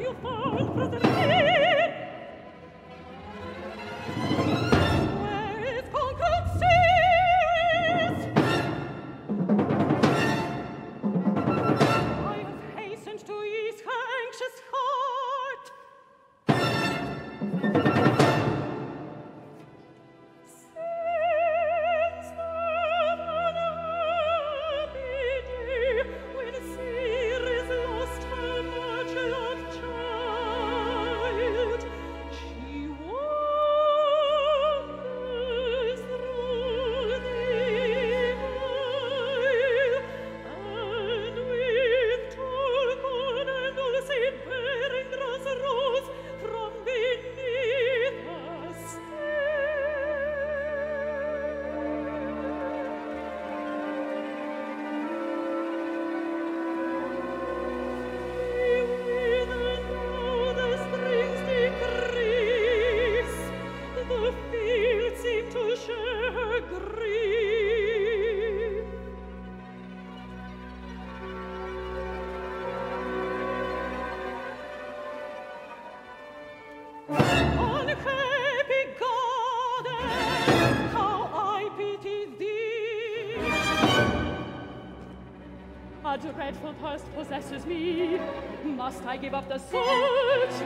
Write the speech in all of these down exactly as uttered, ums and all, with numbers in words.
A dreadful thirst possesses me. Must I give up the search?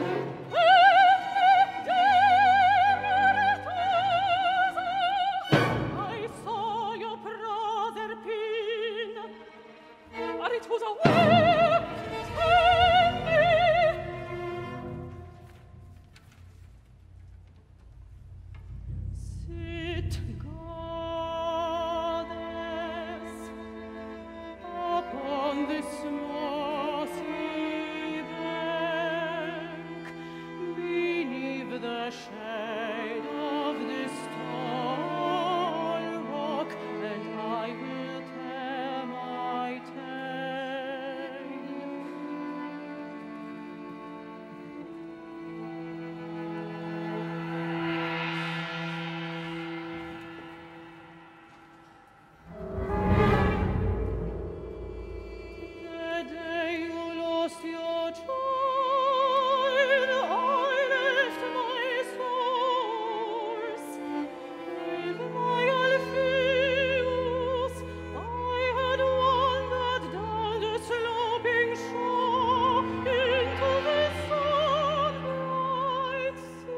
I saw your Proserpine, but it was a way. Sit, goddess, upon this mossy bank, beneath the shade of this tall rock, and I will tell my tale. The day you lost your child, I left my source. With my Alpheus, I had wandered down the sloping shore into the sunbright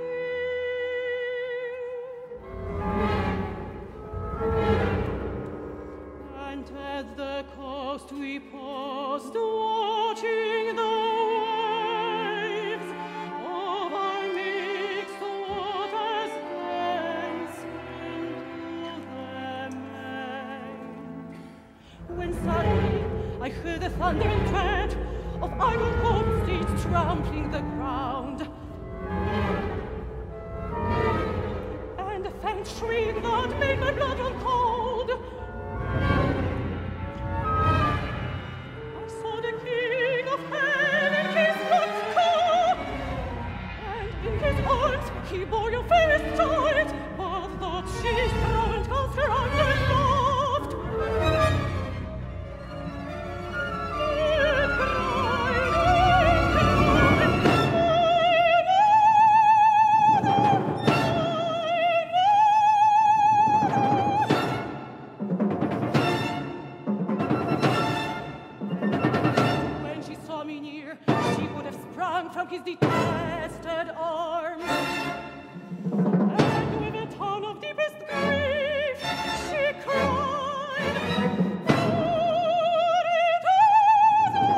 sea. And at the coast we paused, watching the waves of our mixed waters dance into the main. When suddenly I heard the thundering tread of iron hoofs trampling the ground, and a faint shriek that made my blood run cold. I saw the King of Heaven kiss the cold, and in his arms he bore your fairest child, but that she frowned, cast her arms and laughed. It cried, it When she saw me near, she would have sprung from his detested arms. And with a tone of deepest grief, she cried, "Arethusa!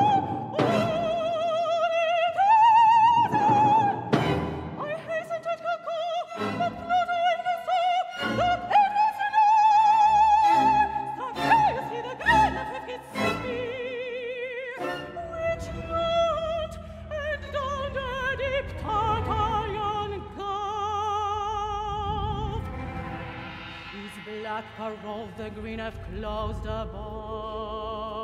Arethusa!" I hastened to Caco, but not when I saw that it was enough. Scarcely the gallant with his spear, which went and down the deep Tartarian gulf. His black parole the green have closed above.